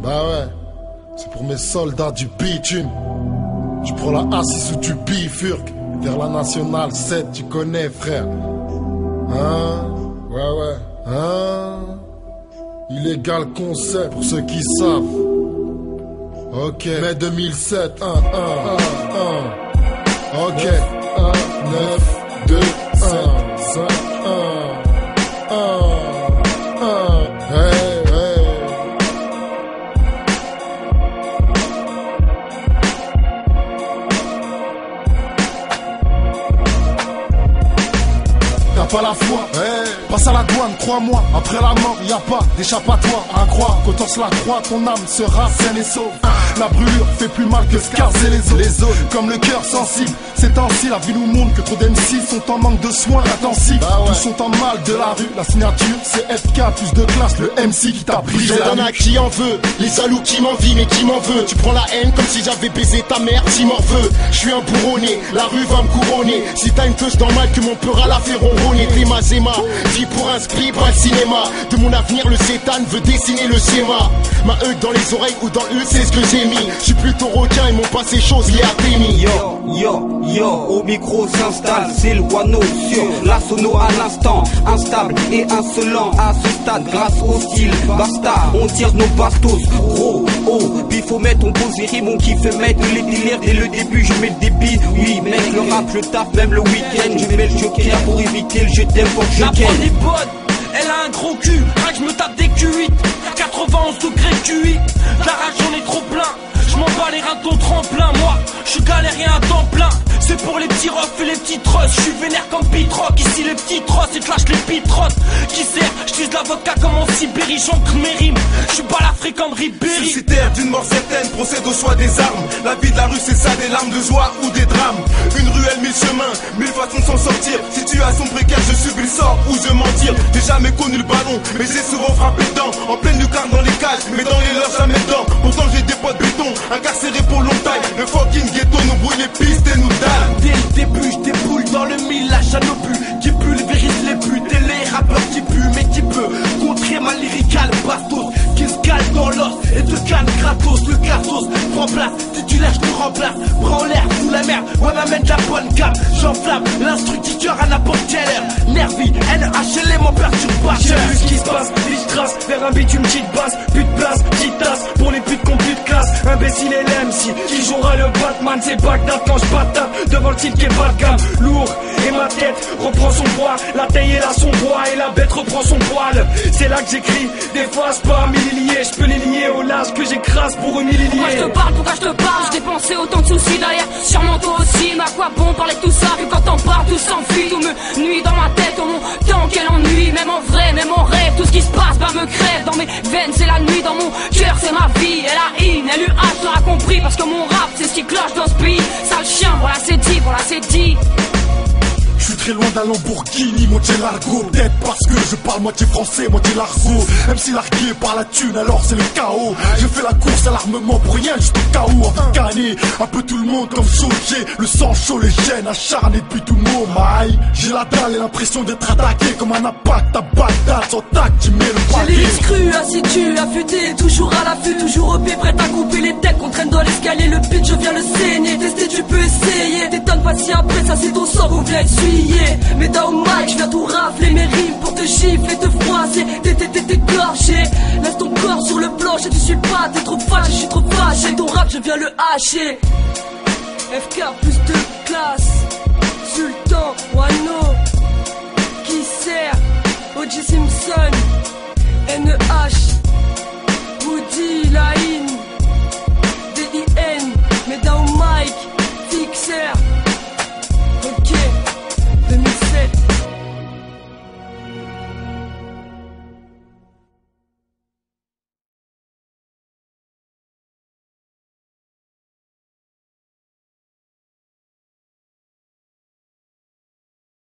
Bah ouais, c'est pour mes soldats du bitume. Je prends la A6 ou du bifurque. Vers la nationale 7, tu connais frère. Hein? Ouais. Hein? Illégal concept pour ceux qui savent. Ok, mai 2007, 1. Ok, 1, 9, 2, 1, 5, 1. Hey. T'as pas la foi, passe à la douane, crois-moi. Après la mort, y a pas d'échappatoire. À croire qu'autant se la croix, ton âme sera saine et sauve. La brûlure fait plus mal que Scars et les zones. Comme le cœur sensible, c'est ainsi la vie nous montre que trop d'MC sont en manque de soins intensifs. Tous sont en mal de la rue, la signature c'est FK, plus de classe, le MC qui t'a pris. J'en ai qui en veut, les salauds qui m'envient mais qui m'en veut. Tu prends la haine comme si j'avais baisé ta mère, si m'en veux. Je suis un bourronné, la rue va me couronner. Si t'as une touche dans le mal que mon peur à la fait ronronner. T'es ma zéma, vie pour un split, pas le cinéma. De mon avenir le cétan veut dessiner le schéma. Ma œil dans les oreilles ou dans le c'est ce que j'ai mis. Je suis plutôt requin et mon passé chose lié à Témi. Yo, au micro s'installe, c'est le guano sur la sono à l'instant, instable et insolent à ce stade grâce au style. Basta, on tire nos bastos, gros, puis faut mettre, on pose les rimes, on kiffe mettre les délires dès le début, je mets le débit, oui mec, le rap, le taf, même le week-end, je mets le joker pour éviter le je t'aime pour que je la prendre est bonne, elle a un gros cul, rien que je me tape des Q8, 91 degrés Q8, la rage j'en ai trop plein. Je m'en bats les reins de ton tremplin, moi je suis galérien à temps plein. C'est pour les petits refs et les petits trosses. Je suis vénère comme Pitrock, ici les petits trosses et clash les pitrottes. Qui sert, j'tise la vodka comme en Sibérie, j'ancre mes rimes. Je suis pas la fréquente Ribéry. Suicidaire d'une mort certaine, procède au choix des armes. La vie de la rue c'est ça, des larmes de joie ou des drames. Une ruelle, 1000 chemins, 1000 façons de s'en sortir. Situation précaire, je subis le sort ou je mentir. J'ai jamais connu le ballon, mais j'ai souvent frappé dedans. En pleine lucarne dans les cages, mais dans les leurs jamais dedans. Pourtant j'ai des potes béton, incarcérés pour longtemps. Le fucking ghetto nous brouille les pistes et nous dalle. Dès le début, je déboule dans le mille, la chanopule qui pulvérise les putes et les rappeurs qui puent, mais qui peut contrer ma lyricale bastos qui se cale dans l'os et te calme gratos. Le gratos prend place, titulaire, je te remplace. Bras en l'air, sous la merde, ouais, m'amène de la bonne gamme. J'enflamme l'instructeur à n'importe quelle heure. Nervi, NHL, mon perturbateur. J'ai vu ce qui se passe, je trace vers un beat, une petite basse. Plus de place, petite tasse pour les putes qu'on plus de classe. Imbécile et l'MC qui jouera le Batman, c'est Bagdad quand je batape devant le titre qui est bas de gamme. Lourd et ma tête reprend son poids. La taille est là son poids et la bête reprend son poil. C'est là que j'écris, des fois c'est pas liés. Je peux les lier au large que j'écrase pour humilier. Pourquoi je te parle, pourquoi je te parle? J'ai dépensé autant de soucis derrière, sûrement toi aussi. Mais à quoi bon parler de tout ça que quand t'en parles tout s'enfuit. Tout me nuit dans ma tête, oh mon temps quel ennui. Même en vrai, même en rêve, tout ce qui se passe bah me crève. Dans mes veines c'est la nuit, dans mon cœur c'est ma vie. Et la haine, LUH sera compris parce que mon rap c'est ce qui cloche dans ce pays. Sale chien, voilà c'est dit, voilà c'est dit. Je suis très loin d'un Lamborghini, moitié largo. Peut-être parce que je parle moitié français, moitié l'argot. Même si largué par la thune, alors c'est le chaos. Je fais la course à l'armement pour rien, juste au cas où. Envie de gagner un peu tout le monde comme Soulger. Le sang chaud, les gènes acharnés depuis tout le monde. Maï, j'ai la dalle et l'impression d'être attaqué comme un impact à Bagdad. Sans tac, tu mets le J'ai paquet. les cru, assidu, affûté, toujours à l'affût, toujours au pied, prêt à couper les têtes qu'on traîne dans l'escalier. Le beat, je viens le saigner, tester, tu peux essayer. T'étonnes pas si après ça c'est ton sort ou bien essuyer. Mais dans le mic, je viens tout rafler mes rimes pour te gifler, te froisser, t'es gorgé. Laisse ton corps sur le plancher, tu suis pas, t'es trop fâché, je suis trop fâché. Ton rap, je viens le hacher. FK plus de classe, Sultan.